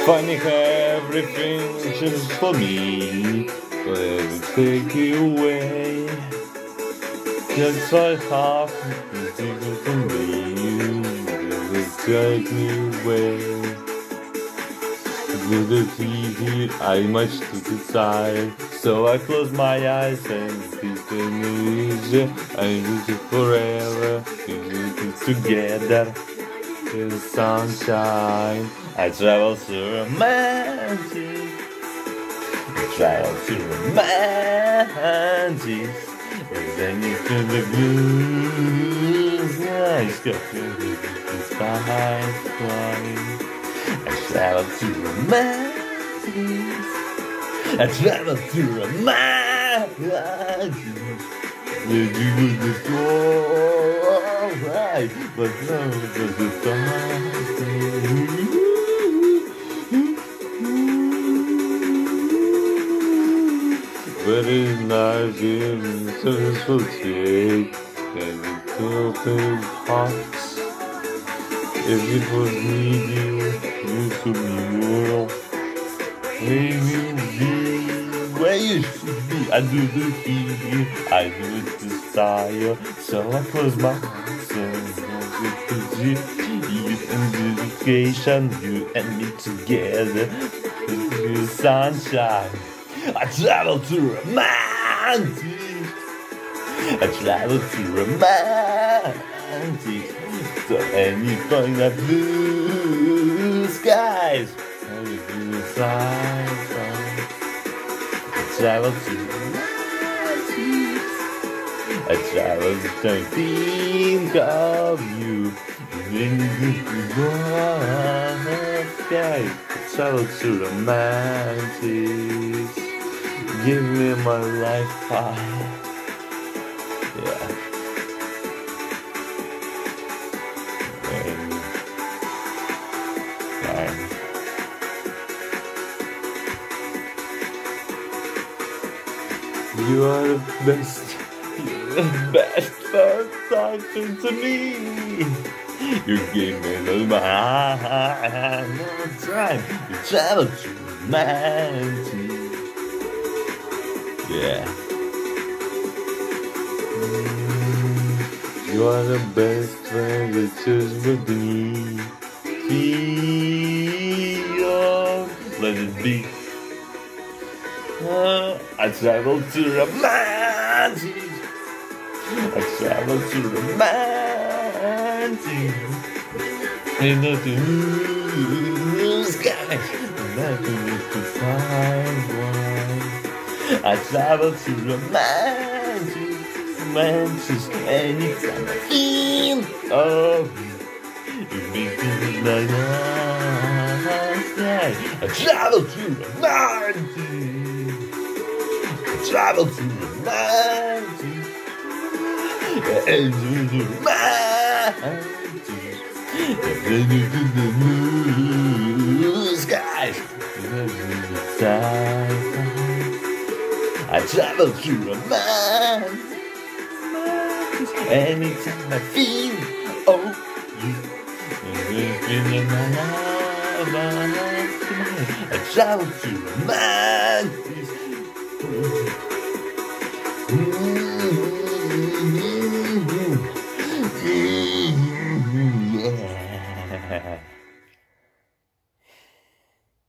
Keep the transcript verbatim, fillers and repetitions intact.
Finding everything just for me, but it'll take you away. Just so hard to do for me, it will take me away. With the T V, I much to decide, so I close my eyes and keep the music. I use it forever, we need it together. In the sunshine, I travel to romantic. I travel to romantic. Then you feel the blue skies, got the sky flying. I travel to romantic. I travel to romantic. Did you with the door? Alright, but now there's the time. Very nice in successful take, and it's open hearts. If it was needing, you should be more. Maybe be where you should be. I do the heat, I do it to style. So I close my eyes and you and education, you and me together. Into the sunshine. I travel to romantic. I travel to romantic. So anything that blue skies. I travel to romantic. I travel to think of you. When you go sky. I travel to romantic. Give me my life fire. Yeah. And, fine. You are the best. You're the best first time to me. You gave me the mind. No time. You travel to romantic. Yeah. Mm, you are the best friend that just with me. Feel, let it be. Uh, I travel to romantic. I travel to romantic. In the blue sky, nothing to find one. I travel to romantic, romantic, anytime I feel of you. You make me like night sky. I travel to romantic. I travel to romantic, and to romantic. Then you do the blue skies, the sky. I travel to romance, anytime I feel oh you. In my life, I travel to romance. Yeah.